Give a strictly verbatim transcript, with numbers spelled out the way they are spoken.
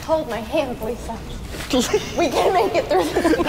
Hold my hand, Lisa. We can make it through this.